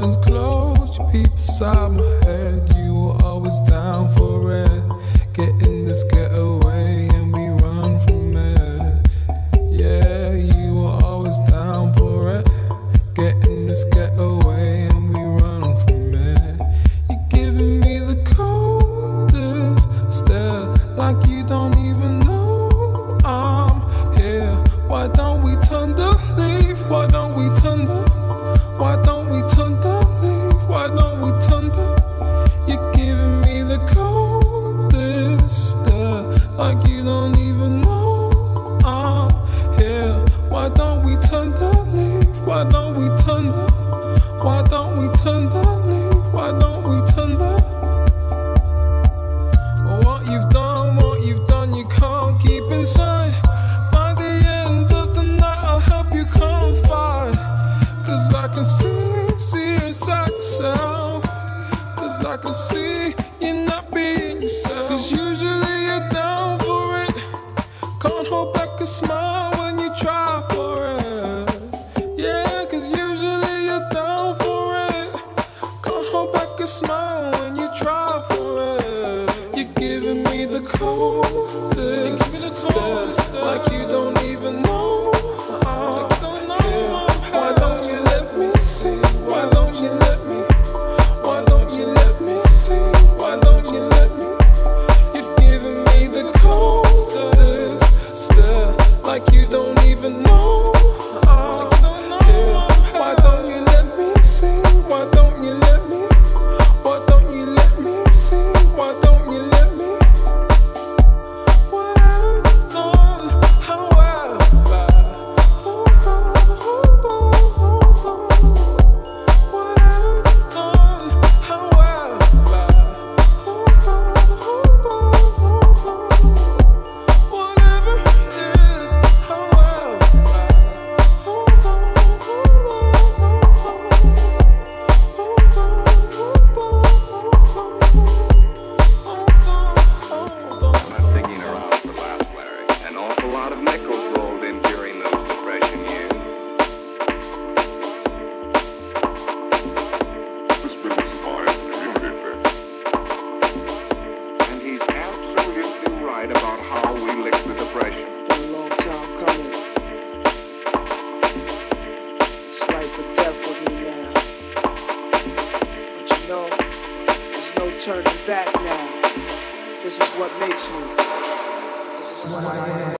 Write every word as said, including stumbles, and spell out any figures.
curtains closed, you peep inside my head. You were always down for it. Getting this getaway and we run from it. Yeah, you were always down for it. Getting this getaway and we run from it. You're giving me the coldest stare, like you don't even know I'm here. Why don't we turn the leaf? Why don't we turn the Why don't we turn the leaf? Why don't we turn the You're giving me the coldest stare, like you don't even know I'm here. Why don't we turn the leaf? Why don't we turn the Why don't we turn the leaf? Why don't we turn the What you've done, what you've done, you can't keep inside. By the end of the night, I'll help you confide. Cause I can see, see inside yourself. Cause I can see you're not being yourself. Cause usually you're down for it. Can't hold back a smile when you try for it. Yeah, cause usually you're down for it. Can't hold back a smile when you try for it. You're giving me the coldest stare, like you don't even know I'm here. Why don't you let me see? Why don't you let me? Why don't you let me see? Why don't you let me? You're giving me the coldest stare, like you don't even know I'm here. Why don't you let me see? Why don't you let me? Why don't you let me see? Why don't you let me? Whatever you've done, however, hold on, hold on, hold on. Whatever you've done, however, hold on, hold on, hold on. Whatever it is, however, hold on, hold on, hold on. Hold on, hold on, hold on, hold on. I'm digging around for laughs, Larry. An awful lot of nickels rolled in during those Depression years. This business of ours is really fair. And he's absolutely right about how we licked the Depression. Been a long time coming. It's life or death with me now. But you know, there's no turning back now. This is what makes me. This is what I am.